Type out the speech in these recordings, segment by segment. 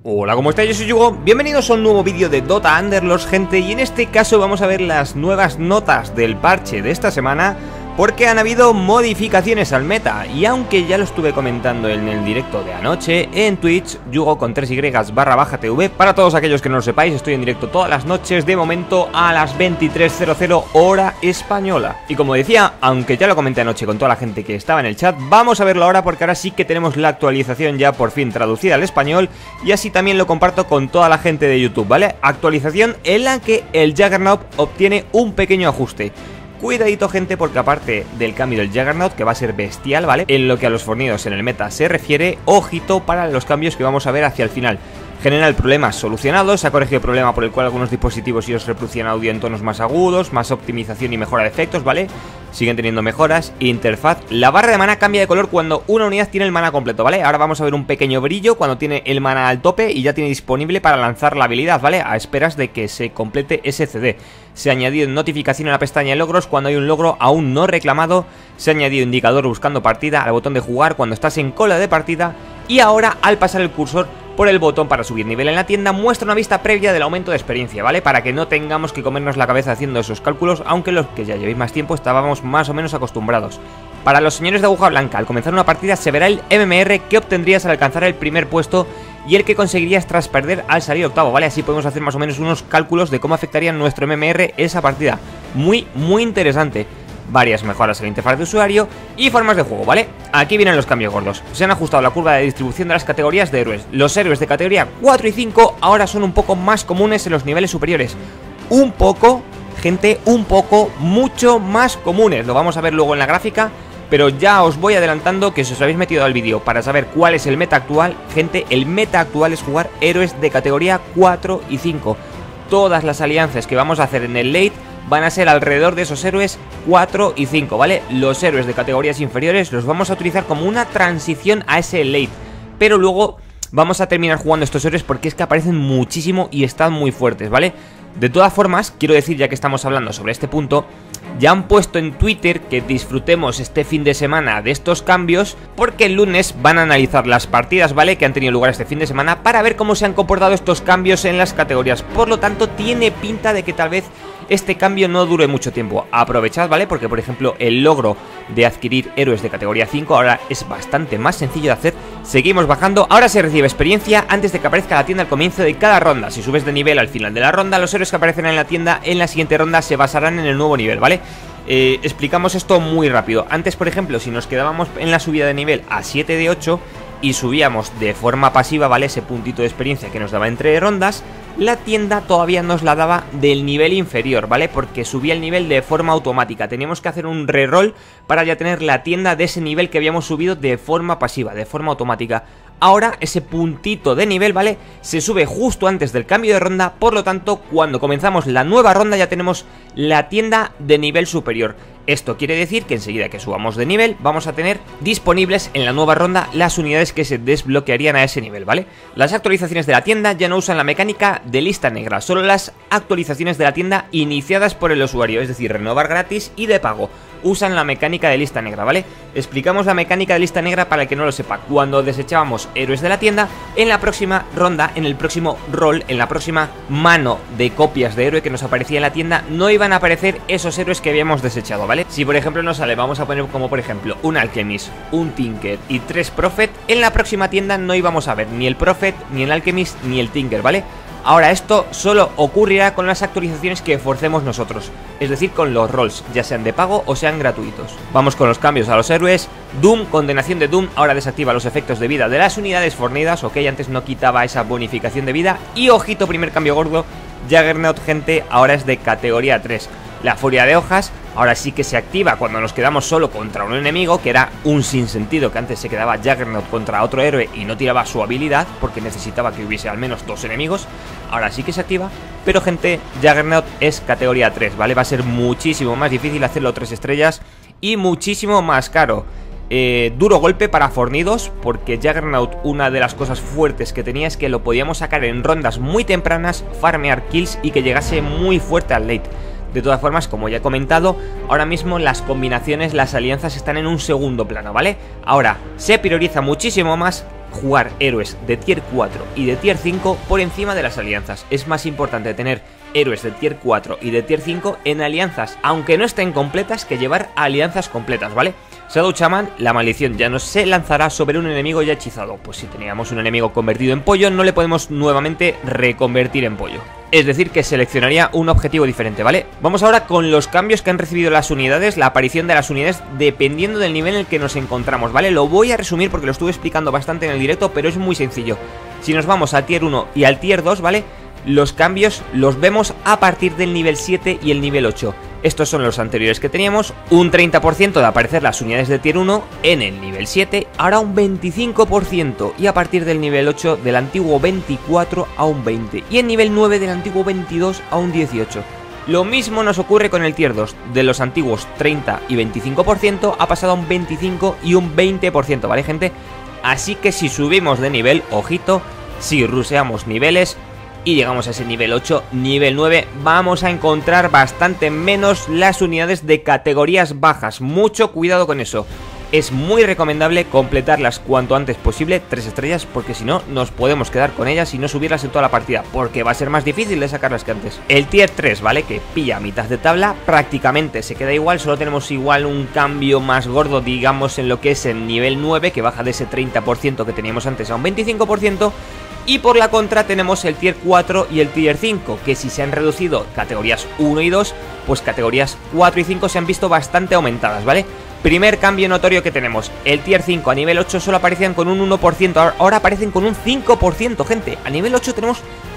Hola, ¿cómo estáis? Yo soy Yugo, bienvenidos a un nuevo vídeo de Dota Underlords, gente. Y en este caso vamos a ver las nuevas notas del parche de esta semana, porque han habido modificaciones al meta. Y aunque ya lo estuve comentando en el directo de anoche en Twitch, Yugo con 3y/TV. Para todos aquellos que no lo sepáis, estoy en directo todas las noches, de momento a las 23:00 hora española. Y como decía, aunque ya lo comenté anoche con toda la gente que estaba en el chat, vamos a verlo ahora porque ahora sí que tenemos la actualización ya por fin traducida al español. Y así también lo comparto con toda la gente de YouTube, ¿vale? Actualización en la que el Juggernaut obtiene un pequeño ajuste. Cuidadito, gente, porque aparte del cambio del Juggernaut, que va a ser bestial, ¿vale? En lo que a los fornidos en el meta se refiere, ojito para los cambios que vamos a ver hacia el final. General problemas solucionados, se ha corregido el problema por el cual algunos dispositivos ellos reproducían audio en tonos más agudos, más optimización y mejora de efectos, ¿vale? Siguen teniendo mejoras. Interfaz, la barra de mana cambia de color cuando una unidad tiene el mana completo, ¿vale? Ahora vamos a ver un pequeño brillo cuando tiene el mana al tope y ya tiene disponible para lanzar la habilidad, ¿vale? A esperas de que se complete ese CD. Se ha añadido notificación en la pestaña de logros cuando hay un logro aún no reclamado. Se ha añadido indicador buscando partida al botón de jugar cuando estás en cola de partida. Y ahora, al pasar el cursor por el botón para subir nivel en la tienda, muestra una vista previa del aumento de experiencia, ¿vale? Para que no tengamos que comernos la cabeza haciendo esos cálculos, aunque los que ya llevéis más tiempo estábamos más o menos acostumbrados. Para los señores de aguja blanca, al comenzar una partida se verá el MMR que obtendrías al alcanzar el primer puesto y el que conseguirías tras perder al salir octavo, ¿vale? Así podemos hacer más o menos unos cálculos de cómo afectaría nuestro MMR esa partida. Muy interesante. Varias mejoras en la interfaz de usuario y formas de juego, ¿vale? Aquí vienen los cambios gordos. Se han ajustado la curva de distribución de las categorías de héroes. Los héroes de categoría 4 y 5 ahora son un poco más comunes en los niveles superiores. Un poco, gente, un poco, mucho más comunes. Lo vamos a ver luego en la gráfica, pero ya os voy adelantando que si os habéis metido al vídeo para saber cuál es el meta actual, gente, el meta actual es jugar héroes de categoría 4 y 5. Todas las alianzas que vamos a hacer en el late van a ser alrededor de esos héroes 4 y 5, ¿vale? Los héroes de categorías inferiores los vamos a utilizar como una transición a ese late, pero luego vamos a terminar jugando estos héroes porque es que aparecen muchísimo y están muy fuertes, ¿vale? De todas formas, quiero decir, ya que estamos hablando sobre este punto, ya han puesto en Twitter que disfrutemos este fin de semana de estos cambios, porque el lunes van a analizar las partidas, ¿vale?, que han tenido lugar este fin de semana para ver cómo se han comportado estos cambios en las categorías. Por lo tanto, tiene pinta de que tal vez este cambio no dure mucho tiempo. Aprovechad, ¿vale? Porque, por ejemplo, el logro de adquirir héroes de categoría 5 ahora es bastante más sencillo de hacer. Seguimos bajando. Ahora se recibe experiencia antes de que aparezca la tienda al comienzo de cada ronda. Si subes de nivel al final de la ronda, los héroes que aparecen en la tienda en la siguiente ronda se basarán en el nuevo nivel, ¿vale? Explicamos esto muy rápido. Antes, por ejemplo, si nos quedábamos en la subida de nivel a 7 de 8 y subíamos de forma pasiva, ¿vale?, ese puntito de experiencia que nos daba entre rondas, la tienda todavía nos la daba del nivel inferior, ¿vale? Porque subía el nivel de forma automática. Teníamos que hacer un reroll para ya tener la tienda de ese nivel que habíamos subido de forma pasiva, de forma automática. Ahora ese puntito de nivel, ¿vale?, se sube justo antes del cambio de ronda. Por lo tanto, cuando comenzamos la nueva ronda ya tenemos la tienda de nivel superior. Esto quiere decir que enseguida que subamos de nivel vamos a tener disponibles en la nueva ronda las unidades que se desbloquearían a ese nivel, ¿vale? Las actualizaciones de la tienda ya no usan la mecánica de lista negra, solo las actualizaciones de la tienda iniciadas por el usuario, es decir, renovar gratis y de pago. Usan la mecánica de lista negra, ¿vale? Explicamos la mecánica de lista negra para el que no lo sepa. Cuando desechábamos héroes de la tienda, en la próxima ronda, en el próximo roll, en la próxima mano de copias de héroe que nos aparecía en la tienda, no iban a aparecer esos héroes que habíamos desechado, ¿vale? Si por ejemplo nos sale, vamos a poner como por ejemplo un Alchemist, un Tinker y 3 Prophet, en la próxima tienda no íbamos a ver ni el Prophet, ni el Alchemist, ni el Tinker, ¿vale? Ahora esto solo ocurrirá con las actualizaciones que forcemos nosotros, es decir, con los rolls, ya sean de pago o sean gratuitos. Vamos con los cambios a los héroes. Doom, condenación de Doom, ahora desactiva los efectos de vida de las unidades fornidas, ok, antes no quitaba esa bonificación de vida. Y ojito, primer cambio gordo, Juggernaut, gente, ahora es de categoría 3. La furia de hojas ahora sí que se activa cuando nos quedamos solo contra un enemigo, que era un sinsentido que antes se quedaba Juggernaut contra otro héroe y no tiraba su habilidad porque necesitaba que hubiese al menos 2 enemigos. Ahora sí que se activa, pero gente, Juggernaut es categoría 3, ¿vale? Va a ser muchísimo más difícil hacerlo 3 estrellas y muchísimo más caro. Duro golpe para fornidos, porque Juggernaut, una de las cosas fuertes que tenía es que lo podíamos sacar en rondas muy tempranas, farmear kills y que llegase muy fuerte al late. De todas formas, como ya he comentado, ahora mismo las combinaciones, las alianzas están en un segundo plano, ¿vale? Ahora se prioriza muchísimo más jugar héroes de tier 4 y de tier 5 por encima de las alianzas. Es más importante tener héroes de tier 4 y de tier 5 en alianzas, aunque no estén completas, que llevar alianzas completas, ¿vale? Shadow Shaman, la maldición ya no se lanzará sobre un enemigo ya hechizado. Pues si teníamos un enemigo convertido en pollo, no le podemos nuevamente reconvertir en pollo. Es decir, que seleccionaría un objetivo diferente, ¿vale? Vamos ahora con los cambios que han recibido las unidades, la aparición de las unidades dependiendo del nivel en el que nos encontramos, ¿vale? Lo voy a resumir porque lo estuve explicando bastante en el directo, pero es muy sencillo. Si nos vamos al tier 1 y al tier 2, ¿vale? Los cambios los vemos a partir del nivel 7 y el nivel 8. Estos son los anteriores que teníamos, un 30% de aparecer las unidades de tier 1 en el nivel 7, ahora un 25% y a partir del nivel 8 del antiguo 24 a un 20 y en nivel 9 del antiguo 22 a un 18. Lo mismo nos ocurre con el tier 2, de los antiguos 30 y 25% ha pasado a un 25 y un 20%, ¿vale, gente? Así que si subimos de nivel, ojito, si ruseamos niveles y llegamos a ese nivel 8, nivel 9, vamos a encontrar bastante menos las unidades de categorías bajas. Mucho cuidado con eso. Es muy recomendable completarlas cuanto antes posible, 3 estrellas, porque si no nos podemos quedar con ellas y no subirlas en toda la partida, porque va a ser más difícil de sacarlas que antes. El tier 3, ¿vale? Que pilla a mitad de tabla, prácticamente se queda igual, solo tenemos igual un cambio más gordo, digamos, en lo que es el nivel 9, que baja de ese 30% que teníamos antes a un 25%. Y por la contra tenemos el tier 4 y el tier 5, que si se han reducido categorías 1 y 2, pues categorías 4 y 5 se han visto bastante aumentadas, ¿vale? Primer cambio notorio que tenemos, el tier 5 a nivel 8 solo aparecían con un 1%, ahora aparecen con un 5%, gente. A nivel 8 tenemos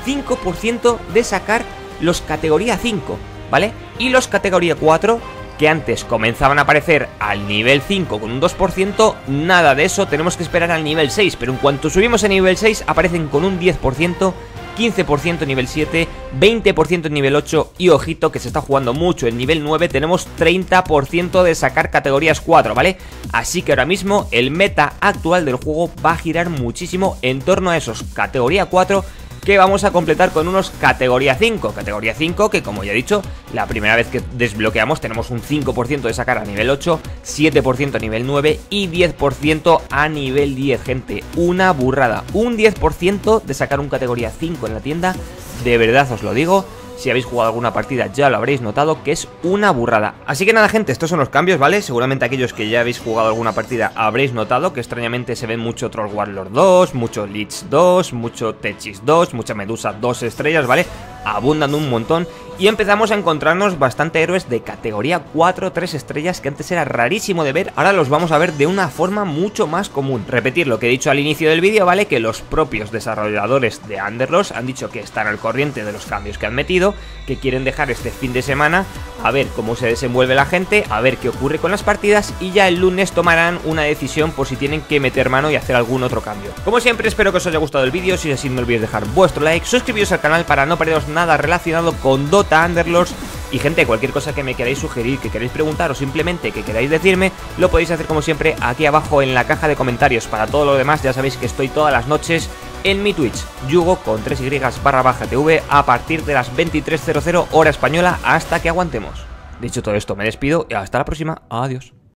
5% de sacar los categoría 5, ¿vale? Y los categoría 4, que antes comenzaban a aparecer al nivel 5 con un 2%, nada de eso, tenemos que esperar al nivel 6, pero en cuanto subimos a nivel 6 aparecen con un 10%, 15% en nivel 7, 20% en nivel 8 y ojito que se está jugando mucho en nivel 9, tenemos 30% de sacar categorías 4, ¿vale? Así que ahora mismo el meta actual del juego va a girar muchísimo en torno a esos categoría 4 que vamos a completar con unos categoría 5. Categoría 5 que, como ya he dicho, la primera vez que desbloqueamos tenemos un 5% de sacar a nivel 8, 7% a nivel 9 y 10% a nivel 10, gente. Una burrada. Un 10% de sacar un categoría 5 en la tienda, de verdad os lo digo. Si habéis jugado alguna partida ya lo habréis notado que es una burrada. Así que nada, gente, estos son los cambios, ¿vale? Seguramente aquellos que ya habéis jugado alguna partida habréis notado que extrañamente se ven mucho Troll Warlord 2, mucho Lich 2, mucho Techis 2, mucha Medusa 2 estrellas, ¿vale? Abundan un montón y empezamos a encontrarnos bastante héroes de categoría 4, 3 estrellas que antes era rarísimo de ver, ahora los vamos a ver de una forma mucho más común. Repetir lo que he dicho al inicio del vídeo, ¿vale? Que los propios desarrolladores de Underlords han dicho que están al corriente de los cambios que han metido, que quieren dejar este fin de semana a ver cómo se desenvuelve la gente, a ver qué ocurre con las partidas y ya el lunes tomarán una decisión por si tienen que meter mano y hacer algún otro cambio. Como siempre, espero que os haya gustado el vídeo, si es así no olvidéis dejar vuestro like, suscribiros al canal para no perderos nada relacionado con Dota Underlords. Y gente, cualquier cosa que me queráis sugerir, que queráis preguntar o simplemente que queráis decirme, lo podéis hacer como siempre aquí abajo en la caja de comentarios. Para todo lo demás ya sabéis que estoy todas las noches en mi Twitch, Yugo con 3y/TV a partir de las 23:00 hora española hasta que aguantemos. Dicho todo esto, me despido y hasta la próxima. Adiós.